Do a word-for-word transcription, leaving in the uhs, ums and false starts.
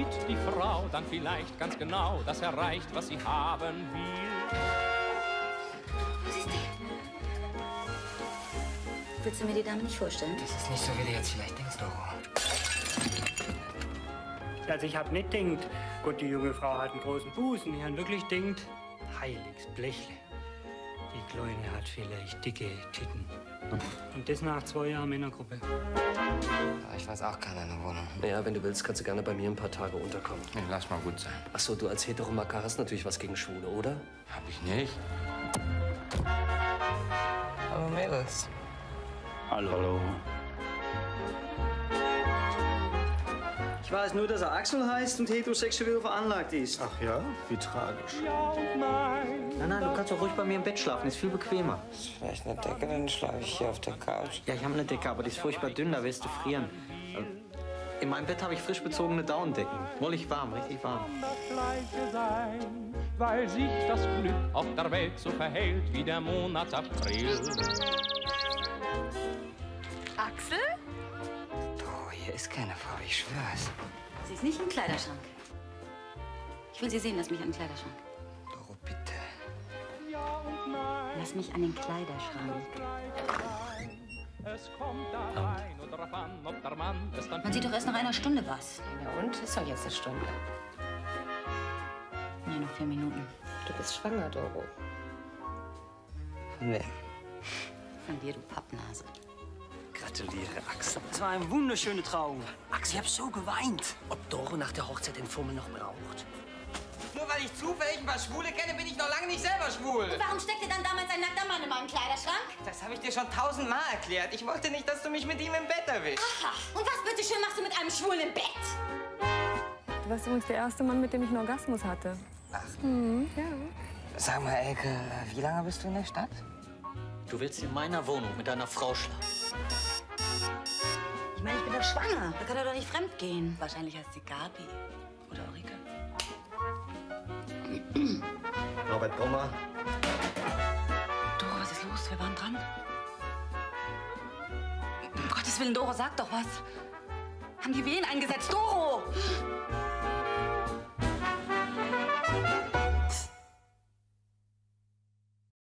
sieht die Frau dann vielleicht ganz genau, dass er erreicht, was sie haben will. Was ist die? Willst du mir die Dame nicht vorstellen? Das ist nicht so, wie du jetzt vielleicht denkst, Doro. Also ich hab nicht gedacht, Gott, die junge Frau hat einen großen Busen. Ich hab wirklich gedacht, heiliges Blechle. Die Kleine hat vielleicht dicke Titten. Und das nach zwei Jahren Männergruppe. Ja, ich weiß auch keiner in der Wohnung. Naja, wenn du willst, kannst du gerne bei mir ein paar Tage unterkommen. Nee, lass mal gut sein. Ach so, du als Heteromacker hast natürlich was gegen Schwule, oder? Hab ich nicht. Hallo Mädels. Hallo. Hallo. Ich weiß nur, dass er Axel heißt und heterosexuell veranlagt ist. Ach ja? Wie tragisch. Ja und nein. Nein, nein, du kannst doch ruhig bei mir im Bett schlafen. Ist viel bequemer. Ist vielleicht eine Decke, dann schlafe ich hier auf der Couch. Ja, ich habe eine Decke, aber die ist furchtbar dünn, da wirst du frieren. In meinem Bett habe ich frisch bezogene Daunendecken. Wollig warm, richtig warm. Das Gleiche sein, weil sich das Glück auf der Welt so verhält wie der Monat April. Axel? Oh, hier ist keine Frau, ich schwör's. Sie ist nicht im Kleiderschrank. Ich will sie sehen, lass mich an den Kleiderschrank. Doro, bitte. Ja und nein. Lass mich an den Kleiderschrank. Es kommt allein und darauf an, ob der Mann es dann... Man sieht doch erst nach einer Stunde was. Na und? Ist doch jetzt eine Stunde. Nee, noch vier Minuten. Du bist schwanger, Doro. Von wem? Von dir, du Pappnase. Gratuliere, Axel. Es war eine wunderschöne Trauung. Axel, ich hab so geweint. Ob Doro nach der Hochzeit den Fummel noch braucht? Nur weil ich zufällig ein paar Schwule kenne, bin ich noch lange nicht selber schwul. Und warum steckte dann damals ein nackter Mann in meinem Kleiderschrank? Das habe ich dir schon tausendmal erklärt. Ich wollte nicht, dass du mich mit ihm im Bett erwischst. Aha. Und was bitteschön machst du mit einem Schwulen im Bett? Du warst übrigens der erste Mann, mit dem ich einen Orgasmus hatte. Ach. Mhm, ja. Sag mal, Elke, wie lange bist du in der Stadt? Du willst in meiner Wohnung mit deiner Frau schlafen. Ich meine, ich bin doch schwanger. Da kann er doch nicht fremd gehen. Wahrscheinlich heißt sie Gabi. Oder Ulrike. Norbert Brummer. Doro, was ist los? Wir waren dran. Um Gottes Willen, Doro, sag doch was. Haben die Wehen eingesetzt? Doro!